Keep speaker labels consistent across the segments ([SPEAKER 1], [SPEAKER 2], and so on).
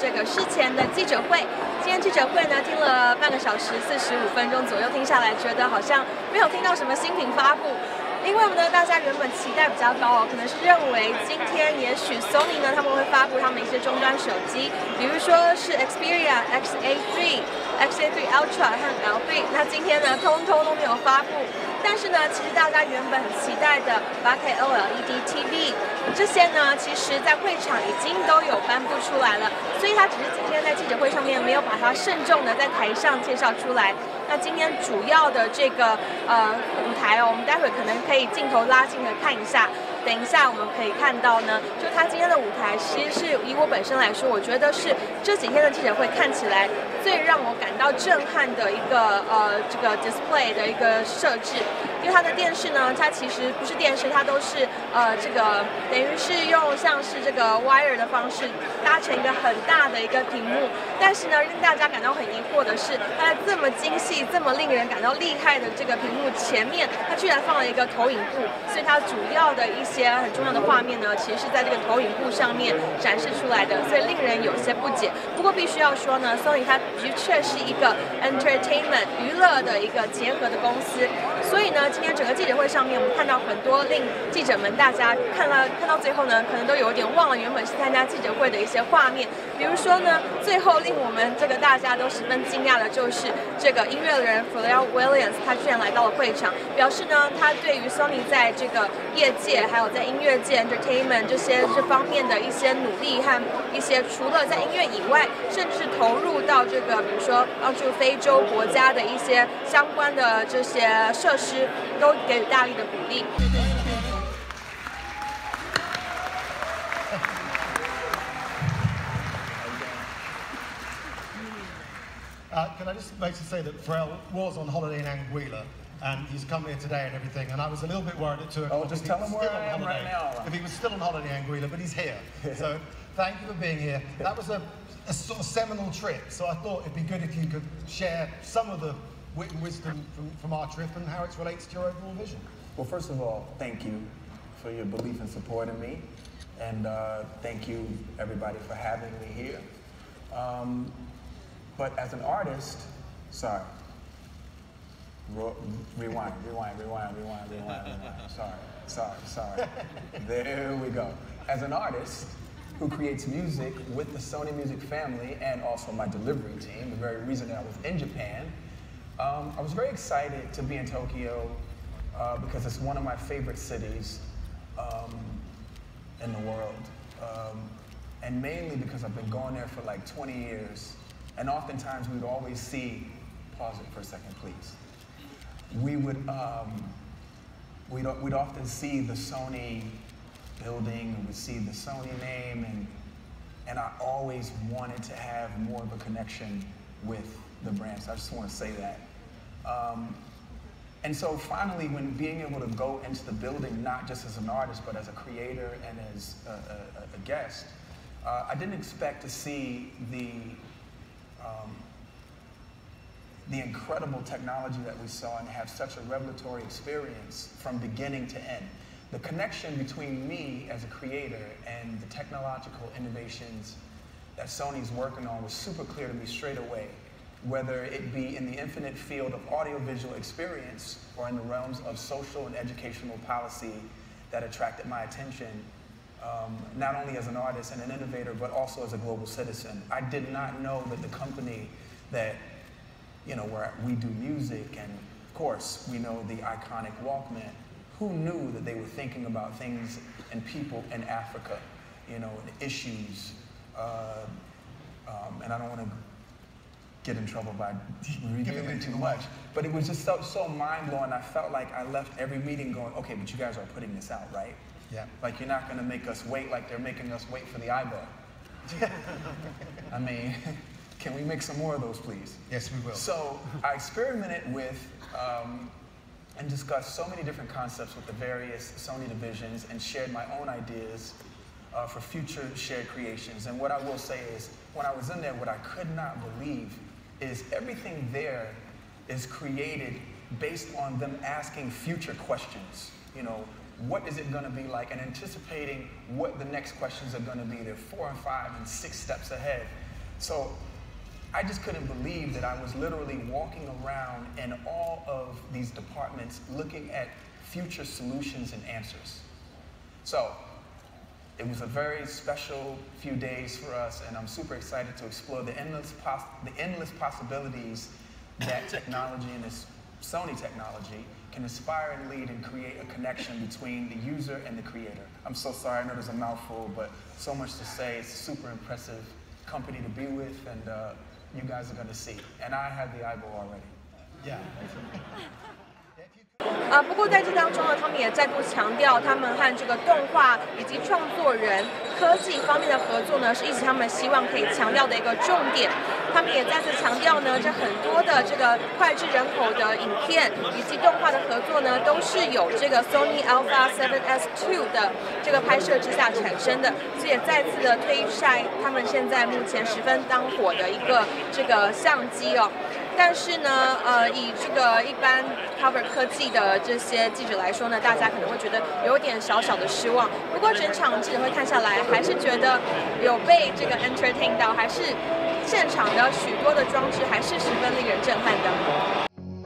[SPEAKER 1] 这个事前的记者会。今天记者会呢，听了半个小时45分钟左右，听下来觉得好像没有听到什么新品发布。因为呢，大家原本期待比较高哦，可能是认为今天也许 Sony 呢他们会发布他们一些终端手机，比如说是 Xperia XA3、XA3 Ultra 和 L3， 那今天呢通通都没有发布。但是呢，其实大家原本很期待的 8K OLED TV 这些呢，其实在会场已经都有颁布出来了，所以他只是今天在记者会上面没有把它慎重的在台上介绍出来。那今天主要的这个舞台哦，我们待会可能可以镜头拉近的看一下。等一下我们可以看到呢，就他今天的舞台，其实是以我本身来说，我觉得是这几天的记者会看起来最让我感到震撼的一个这个 display 的一个设置。因为它的电视呢，它其实不是电视，它都是这个等于是用像是这个 wire 的方式搭成一个很大的一个屏幕。但是呢，令大家感到很疑惑的是，它在这么精细、这么令人感到厉害的这个屏幕前面，它居然放了一个投影布，所以它主要的一些很重要的画面呢，其实是在这个投影布上面展示出来的，所以令人有些不解。不过必须要说呢 ，Sony 它的确是一个 entertainment 娱乐的一个结合的公司，所以呢。今天整个记者会上面，我们看到很多令记者们大家看到最后呢，可能都有点忘了原本是参加记者会的一些画面。比如说呢，最后令我们这个大家都十分惊讶的就是这个音乐人 Pharrell Williams， 他居然来到了会场，表示呢，他对于 Sony 在这个业界还有在音乐界 entertainment 这方面的一些努力和一些除了在音乐以外，甚至投入到这个比如说帮助非洲国家的一些相关的这些设施。都给予大力的鼓励。
[SPEAKER 2] Can I just basically say that Pharrell was on holiday in Anguilla, and he's come here today and everything, and I was a little bit worried at 2 o'clock.
[SPEAKER 3] Oh, just tell him where I am right now.
[SPEAKER 2] If he was still on holiday in Anguilla, but he's here. So thank you for being here. That was a sort of seminal trip, so I thought it'd be good if you could share some of the wisdom from our trip and how it relates to your overall vision.
[SPEAKER 3] Well, first of all, thank you for your belief and support in me, and thank you, everybody, for having me here. But as an artist, sorry. Rewind. Sorry. There we go. As an artist who creates music with the Sony Music family and also my delivery team, the very reason that I was in Japan, I was very excited to be in Tokyo because it's one of my favorite cities in the world. And mainly because I've been going there for like 20 years. And oftentimes we would always see, pause it for a second, please. We would, we'd often see the Sony building, and we'd see the Sony name, and I always wanted to have more of a connection with the brand. So I just want to say that. And so finally, when being able to go into the building, not just as an artist, but as a creator and as a guest, I didn't expect to see the incredible technology that we saw and have such a revelatory experience from beginning to end. The connection between me as a creator and the technological innovations that Sony's working on was super clear to me straight away, whether it be in the infinite field of audiovisual experience or in the realms of social and educational policy that attracted my attention, not only as an artist and an innovator, but also as a global citizen. I did not know that the company that, you know, where we do music, and of course, we know the iconic Walkman, who knew that they were thinking about things and people in Africa, you know, and issues, and I don't want to get in trouble by revealing too much, but it was just so mind-blowing. I felt like I left every meeting going, okay, but you guys are putting this out, right?
[SPEAKER 2] Yeah.
[SPEAKER 3] Like, you're not going to make us wait like they're making us wait for the eyeball. I mean, can we make some more of those, please?
[SPEAKER 2] Yes, we will.
[SPEAKER 3] So I experimented with and discussed so many different concepts with the various Sony divisions and shared my own ideas for future shared creations. And what I will say is, when I was in there, what I could not believe is everything there is created based on them asking future questions. You know, what is it going to be like, and anticipating what the next questions are going to be. They're 4 and 5 and 6 steps ahead. So I just couldn't believe that I was literally walking around in all of these departments looking at future solutions and answers. So it was a very special few days for us, and I'm super excited to explore the endless possibilities that technology and this Sony technology can inspire and lead and create a connection between the user and the creator. I'm so sorry, I know there's a mouthful, but so much to say. It's a super impressive company to be with, and you guys are going to see. And I have the eyeball already.
[SPEAKER 2] Yeah.
[SPEAKER 1] 不过在这当中呢，他们也再度强调，他们和这个动画以及创作人、科技方面的合作呢，是一直他们希望可以强调的一个重点。他们也再次强调呢，这很多的这个脍炙人口的影片以及动画的合作呢，都是有这个 Sony Alpha 7S2 的这个拍摄之下产生的，所以也再次的推晒他们现在目前十分当火的一个这个相机哦。但是呢，以这个一般 cover 科技的这些记者来说呢，大家可能会觉得有点小小的失望。不过整场记者会看下来，还是觉得有被这个 entertain 到，还是现场的许多的装置还是十分令人震撼的。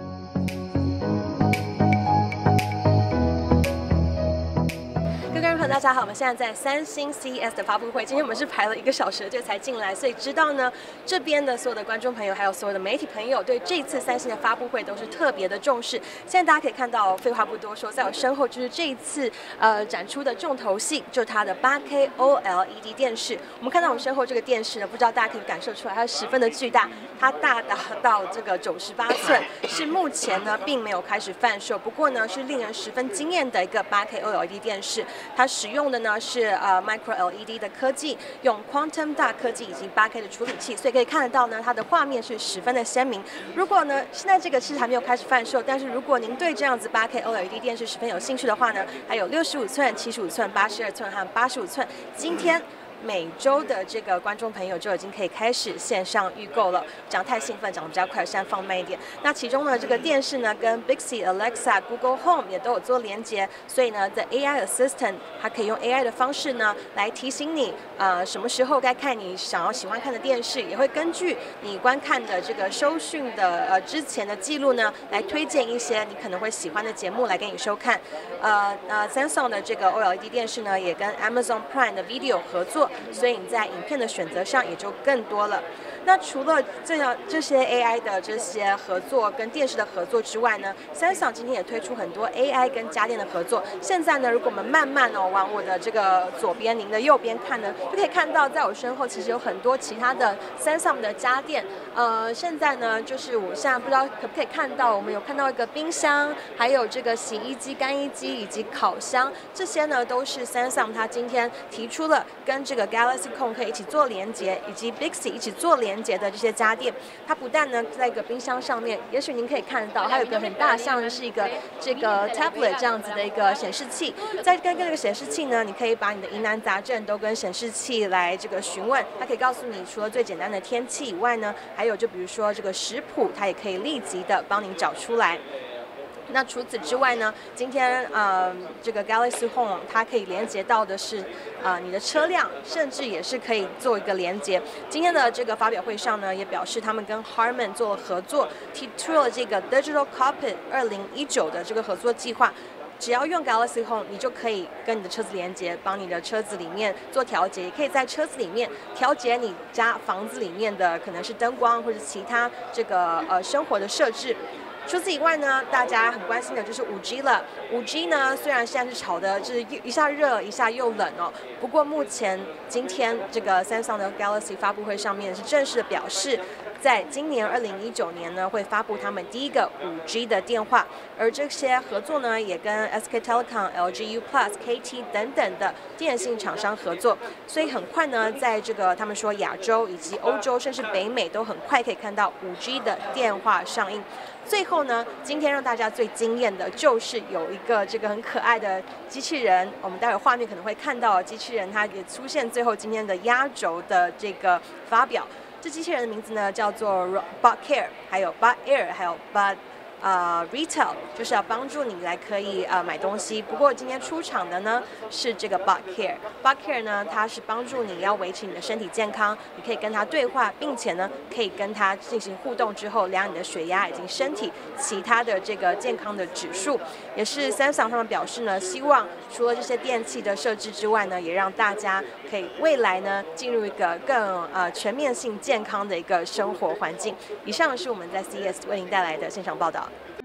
[SPEAKER 1] 大家好，我们现在在三星 CES 的发布会。今天我们是排了1个小时，这才进来，所以知道呢，这边的所有的观众朋友，还有所有的媒体朋友，对这次三星的发布会都是特别的重视。现在大家可以看到，废话不多说，在我身后就是这一次展出的重头戏，就是它的 8K OLED 电视。我们看到我们身后这个电视呢，不知道大家可以感受出来，它十分的巨大，它大达到这个98寸，是目前呢并没有开始贩售，不过呢是令人十分惊艳的一个 8K OLED 电视，它使用的呢是Micro LED 的科技，用 Quantum 大科技以及8K 的处理器，所以可以看得到呢，它的画面是十分的鲜明。如果呢现在这个是还没有开始贩售，但是如果您对这样子 8K OLED 电视十分有兴趣的话呢，还有65寸、75寸、82寸和85寸，今天每周的这个观众朋友就已经可以开始线上预购了。讲太兴奋，讲得比较快，现在放慢一点。那其中呢，这个电视呢跟 Bixby、Alexa、Google Home 也都有做连接，所以呢，在 AI Assistant 它可以用 AI 的方式呢来提醒你，什么时候该看你喜欢看的电视，也会根据你观看的这个收讯的之前的记录呢，来推荐一些你可能会喜欢的节目来给你收看。Samsung 的这个 OLED 电视呢，也跟 Amazon Prime 的 Video 合作。所以你在影片的选择上也就更多了。那除了这些 AI 的这些合作跟电视的合作之外呢，Samsung 今天也推出很多 AI 跟家电的合作。现在呢，如果我们慢慢往我的这个左边、您的右边看呢，就可以看到在我身后其实有很多其他的 Samsung 的家电。现在呢，就是我现在不知道可不可以看到，我们有看到一个冰箱，还有这个洗衣机、干衣机以及烤箱，这些呢都是 Samsung 它今天提出了跟这个 Galaxy Con 可以一起做连接，以及 Bixby 一起做连接的这些家电。它不但呢在一个冰箱上面，也许您可以看得到，它有一个很大，像是一个这个 tablet 这样子的一个显示器。在跟这个显示器呢，你可以把你的疑难杂症都跟显示器来这个询问，它可以告诉你除了最简单的天气以外呢，还有就比如说这个食谱，它也可以立即的帮您找出来。那除此之外呢，今天这个 Galaxy Home 它可以连接到的是你的车辆，甚至也是可以做一个连接。今天的这个发表会上呢，也表示他们跟 Harman 做了合作，提出了这个 Digital Cockpit 2019的这个合作计划。只要用 Galaxy Home， 你就可以跟你的车子连接，帮你的车子里面做调节，也可以在车子里面调节你家房子里面的可能是灯光或者其他这个生活的设置。除此以外呢，大家很关心的就是 5G 了。5G 呢，虽然现在是炒的，就是一下热一下又冷哦。不过目前今天这个 Samsung 的 Galaxy 发布会上面是正式的表示，在今年2019年呢，会发布他们第一个5G 的电话，而这些合作呢，也跟 SK Telecom、LG U+、KT 等等的电信厂商合作，所以很快呢，在这个他们说亚洲以及欧洲甚至北美都很快可以看到5G 的电话上映。最后呢，今天让大家最惊艳的就是有一个这个很可爱的机器人，我们待会画面可能会看到机器人，它也出现最后今天的压轴的这个发表。这机器人的名字呢叫做 Bud Care， 还有 Bud Air， 还有 Bud retail， 就是要帮助你来可以买东西。不过今天出场的呢是这个 Bot Care。Bot Care 呢，它是帮助你要维持你的身体健康，你可以跟它对话，并且呢可以跟它进行互动之后量你的血压以及身体其他的这个健康的指数。也是 Samsung 他们表示呢，希望除了这些电器的设置之外呢，也让大家可以未来呢进入一个更全面性健康的一个生活环境。以上是我们在 CES 为您带来的现场报道。